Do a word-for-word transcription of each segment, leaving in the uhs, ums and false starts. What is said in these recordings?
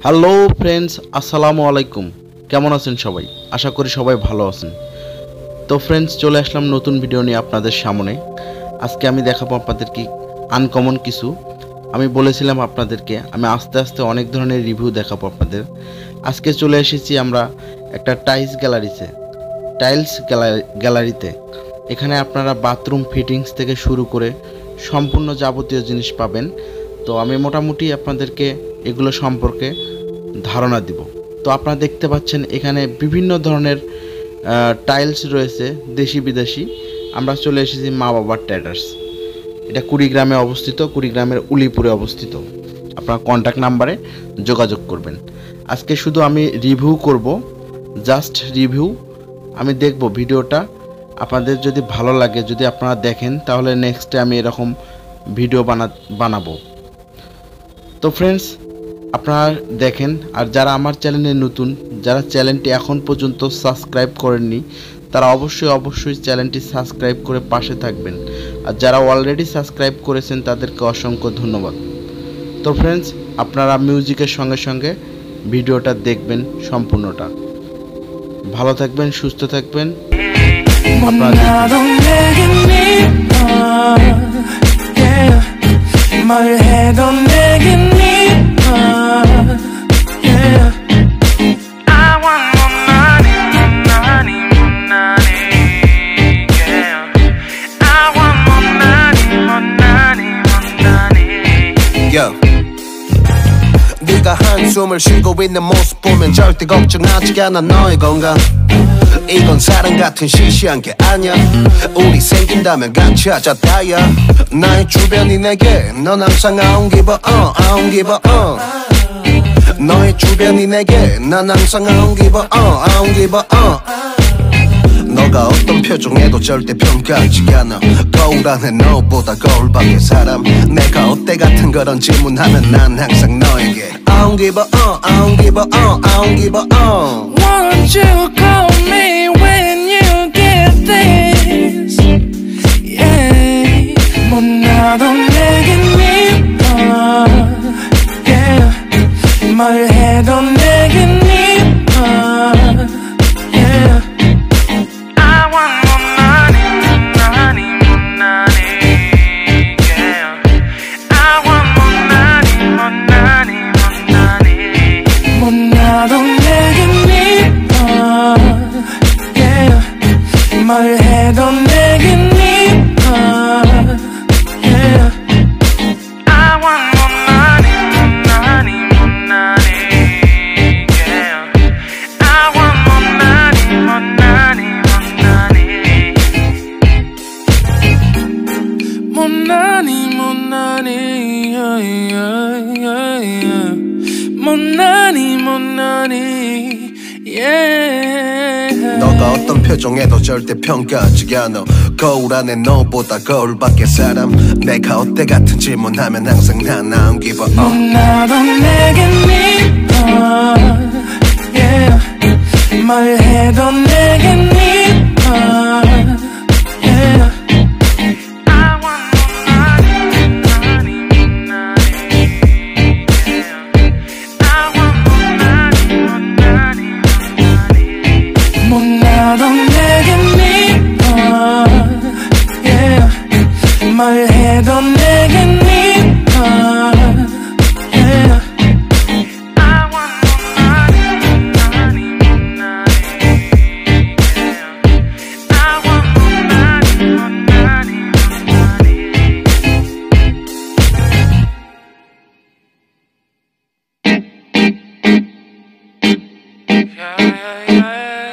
Hello friends, আসসালামু আলাইকুম। কেমন আছেন সবাই? আশা করি সবাই ভালো আছেন। তো ফ্রেন্ডস, চলে আসলাম নতুন ভিডিও নিয়ে আপনাদের সামনে। আজকে আমি দেখাবো আপনাদেরকে আনকমন কিছু। আমি বলেছিলাম আপনাদেরকে আমি আস্তে আস্তে অনেক ধরনের রিভিউ দেখাবো আপনাদের। আজকে চলে এসেছি আমরা একটা টাইলস গ্যালারিতে টাইলস গ্যালারিতে এখানে আপনারা বাথরুম ফিটিংস থেকে শুরু করে সম্পূর্ণ যাবতীয় জিনিস পাবেন। তো আমি মোটামুটি আপনাদেরকে এগুলো সম্পর্কে ধারণা দিব। তো আপনারা দেখতে পাচ্ছেন এখানে বিভিন্ন ধরনের টাইলস রয়েছে, দেশি বিদেশি। আমরা চলে এসেছি মা বাবার ট্রেডার্স। এটা কুড়িগ্রামে অবস্থিত, কুড়িগ্রামের উলিপুরে অবস্থিত। আপনারা কন্ট্যাক্ট নাম্বারে যোগাযোগ করবেন। আজকে শুধু আমি রিভিউ করব, জাস্ট রিভিউ। আমি দেখব ভিডিওটা আপনাদের যদি ভালো লাগে, যদি আপনারা দেখেন, তাহলে নেক্সটে আমি এরকম ভিডিও বানা বানাবো তো ফ্রেন্ডস, আপনারা দেখেন। আর যারা আমার চ্যানেলে নতুন, যারা চ্যানেলটি এখন পর্যন্ত সাবস্ক্রাইব করেননি, তারা অবশ্যই অবশ্যই চ্যানেলটি সাবস্ক্রাইব করে পাশে থাকবেন। আর যারা অলরেডি সাবস্ক্রাইব করেছেন তাদেরকে অসংখ্য ধন্যবাদ। তো ফ্রেন্ডস, আপনারা মিউজিকের সঙ্গে সঙ্গে ভিডিওটা দেখবেন সম্পূর্ণটা। ভালো থাকবেন, সুস্থ থাকবেন। 네가 한숨을 쉬고 있는 모습 보면 절대 걱정하지 않아 너의 건강. 이건 사랑 같은 시시한 게 아니야. 우리 생긴다면 같이 하자 다야. 나의 주변이 내게 넌 항상 I don't give a uh, I don't give a uh. 너의 주변이 내게 난 항상 I don't give a uh, I don't give a uh. 너가 어떤 표정에도 절대 평가하지 않아. 거울 안에 너보다 거울 밖의 사람. 내가 어때 같은 그런 질문하면 난 항상 너에게 I don't give a uh, I don't give a uh, I don't give a uh. Won't you call me when you get this? Yeah, 못나도 내겐 네가 Yeah, 뭘 해도 내겐 네가 Yeah. 뭘 해도 내겐 네가 Yeah. I want more money, more money, more money Yeah. I want more money, more money, more money More money, more money yeah, yeah, yeah, yeah. More money, more money Yeah. 너가 어떤 표정에도 절대 평가하지 않아. 거울 안에 너보다 거울 밖의 사람. 내가 어때 같은 질문하면 항상 난 I don't give a uh. 못나도 내겐 네가 Yeah. 뭘 해도 내겐 네가 Yeah. 못나도 내겐 네가 Yeah. 뭘 해도 내겐 네가 Yeah. I want more money, money, money Yeah. I want more money, money, money Yeah, yeah, yeah.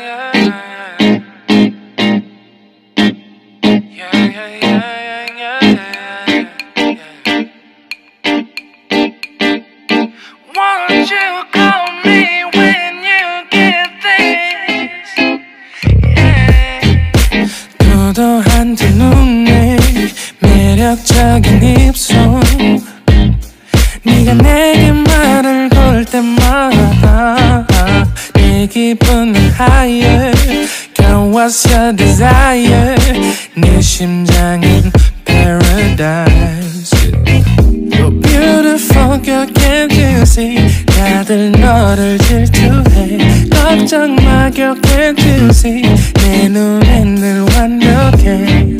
도도한 두 눈에 매력적인 입술 네가 내게 말을 걸 때마다 내 기분은 higher Girl, what's your desire 내 심장은 paradise You're beautiful 본격적인 juicy 다들 너를 질투해 걱정 마 격한 juicy 내 눈엔 늘 완벽해